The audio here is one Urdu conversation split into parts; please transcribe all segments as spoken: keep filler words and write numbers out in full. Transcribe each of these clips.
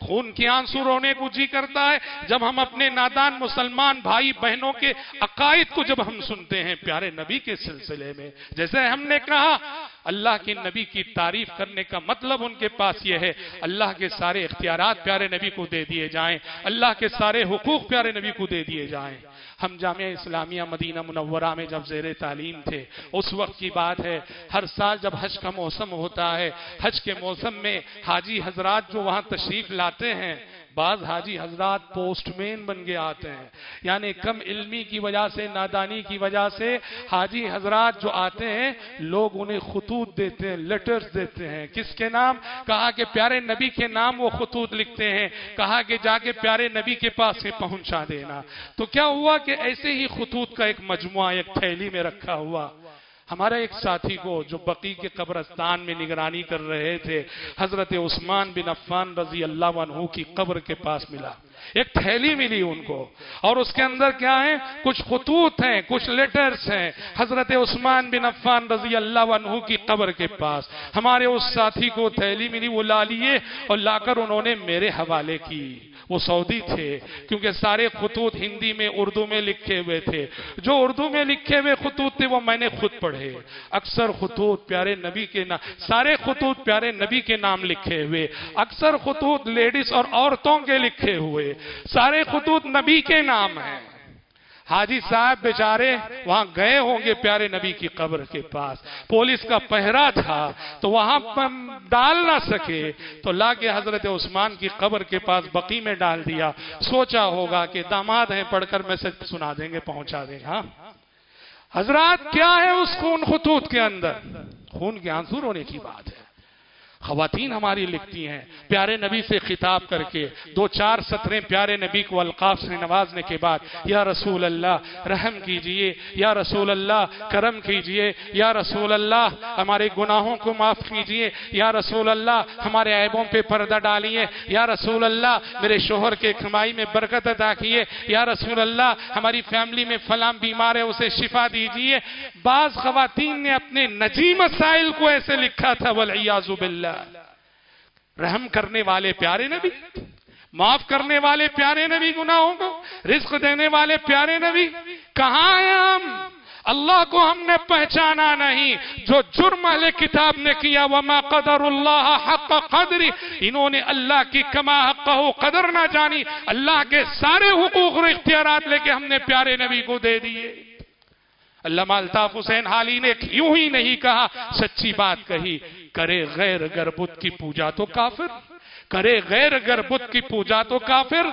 خون کے آنسو رونے کو جی کرتا ہے جب ہم اپنے نادان مسلمان بھائی بہنوں کے عقائد کو جب ہم سنتے ہیں پیارے نبی کے سلسلے میں. جیسے ہم نے کہا اللہ کے نبی کی تعریف کرنے کا مطلب ان کے پاس یہ ہے اللہ کے سارے اختیارات پیارے نبی کو دے دیے جائیں, اللہ کے سارے حقوق پیارے نبی کو دے دیے جائیں. ہم جامعہ اسلامیہ مدینہ منورہ میں جب زیر تعلیم تھے اس وقت کی بات ہے, ہر سال جب حج کا موسم ہوتا ہے, حج کے موسم میں حاجی حضرات جو وہاں تشریف لاتے ہیں, بعض حاجی حضرات پوسٹ مین بن کے آتے ہیں, یعنی کم علمی کی وجہ سے, نادانی کی وجہ سے حاجی حضرات جو آتے ہیں لوگ انہیں خطوط دیتے ہیں, لیٹرز دیتے ہیں. کس کے نام؟ کہا کہ پیارے نبی کے نام وہ خطوط لکھتے ہیں, کہا کہ جا کے پیارے نبی کے پاس سے پہنچا دینا. تو کیا ہوا کہ ایسے ہی خطوط کا ایک مجموعہ ایک تھیلی میں رکھا ہوا ہمارے ایک ساتھی کو جو بقی کے قبرستان میں نگرانی کر رہے تھے, حضرت عثمان بن عفان رضی اللہ عنہ کی قبر کے پاس ملا, ایک تھیلی ملی ان کو, اور اس کے اندر کیا ہے؟ کچھ خطوط ہیں, کچھ لیٹرز ہیں حضرت عثمان بن عفان رضی اللہ عنہ کی قبر کے پاس. ہمارے اس ساتھی کو تھیلی ملی, وہ لا لیے اور لا کر انہوں نے میرے حوالے کی. وہ سعودی تھے کیونکہ سارے خطوط ہندی میں اردو میں لکھے ہوئے تھے, جو اردو میں لکھے ہوئے خطوط تھے وہ میں نے خود پڑھے. اکثر خطوط پیارے نبی کے نام, سارے خطوط پیارے نبی کے نام لکھے ہوئے, اکثر خطوط لیڈیز اور عورتوں کے لکھے ہوئے, سارے خطوط نبی کے نام ہیں. حاجی صاحب بیچارے وہاں گئے ہوں گے پیارے نبی کی قبر کے پاس, پولیس کا پہرا تھا تو وہاں ڈال نہ سکے تو لا کے حضرت عثمان کی قبر کے پاس بقی میں ڈال دیا. سوچا ہوگا کہ داماد ہیں, پڑھ کر میسج سنا دیں گے, پہنچا دیں گے. ہاں حضرات, کیا ہے اس خون خطوط کے اندر؟ خون کے آنسو رونے کی بات ہے. خواتین ہماری لکھتی ہیں پیارے نبی سے خطاب کر کے دو چار سطریں پیارے نبی کو القاب سے نوازنے کے بعد, یا رسول اللہ رحم کیجئے, یا رسول اللہ کرم کیجئے, یا رسول اللہ ہمارے گناہوں کو معاف کیجئے, یا رسول اللہ ہمارے عیبوں پہ پردہ ڈالیے, یا رسول اللہ میرے شوہر کے کمائی میں برکت عطا کیے, یا رسول اللہ ہماری فیملی میں فلاں بیمار ہے اسے شفا دیجئے. بعض خواتین نے اپنے نجی مسائل کو ایسے لکھا تھا, والعیاذ باللہ. رحم کرنے والے پیارے نبی, معاف کرنے والے پیارے نبی, گناہوں کو رزق دینے والے پیارے نبی, کہاں ہیں ہم؟ اللہ کو ہم نے پہچانا نہیں. جو جرم اہل کتاب نے کیا, وما قدر اللہ حق قدری, انہوں نے اللہ کی کما حقہ قدر نہ جانی, اللہ کے سارے حقوق اور اختیارات لے کے ہم نے پیارے نبی کو دے دیے. علامہ الطاف حسین حالی نے یوں ہی نہیں کہا, سچی بات کہی. کرے غیر گر بت کی پوجا تو کافر, کرے غیر گر بت کی پوجا تو کافر,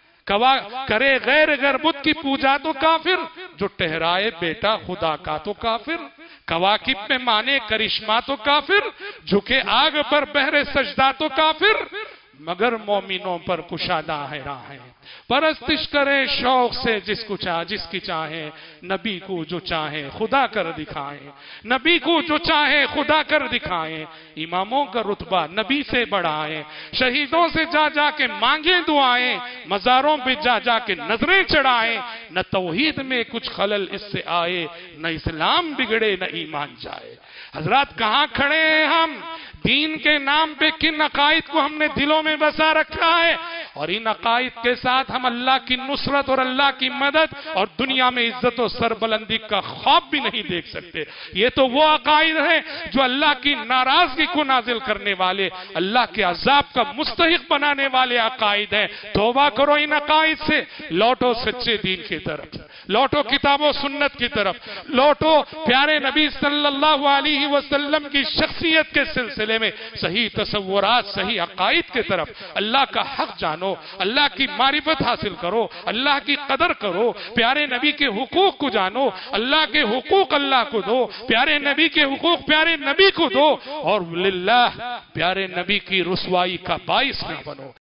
کرے غیر گر بت کی پوجا تو کافر, جو ٹہرائے بیٹا خدا کا تو کافر, کواکب میں مانے کرشمہ تو کافر, جھکے آگ پر بہرے سجدہ تو کافر, مگر مومنوں پر کشادہ ہے راہیں. پرستش کریں شوق سے جس کو چاہ جس کی چاہیں, نبی کو جو چاہیں خدا کر دکھائیں, نبی کو جو چاہیں خدا کر دکھائیں. اماموں کا رتبہ نبی سے بڑھائیں, شہیدوں سے جا جا کے مانگیں دعائیں, مزاروں پہ جا جا کے نظریں چڑھائیں. نہ توحید میں کچھ خلل اس سے آئے, نہ اسلام بگڑے نہ ایمان جائے. حضرات کہاں کھڑے ہیں ہم؟ دین کے نام پہ کن عقائد کو ہم نے دلوں میں بسا رکھا ہے, اور ان عقائد کے ساتھ ہم اللہ کی نصرت اور اللہ کی مدد اور دنیا میں عزت و سربلندی کا خواب بھی نہیں دیکھ سکتے. یہ تو وہ عقائد ہیں جو اللہ کی ناراضگی کو نازل کرنے والے, اللہ کے عذاب کا مستحق بنانے والے عقائد ہیں. توبہ کرو ان عقائد سے, لوٹو سچے دین کی طرف, لوٹو کتاب و سنت کی طرف, لوٹو پیارے نبی صلی اللہ علیہ وسلم کی شخصیت کے سلسلے میں صحیح تصورات, صحیح عقائد کے طرف. اللہ کا حق جانو, اللہ کی معرفت حاصل کرو, اللہ کی قدر کرو, پیارے نبی کے حقوق کو جانو, اللہ کے حقوق اللہ کو دو, پیارے نبی کے حقوق پیارے نبی کو دو, اور للہ پیارے نبی کی رسوائی کا باعث نہ بنو.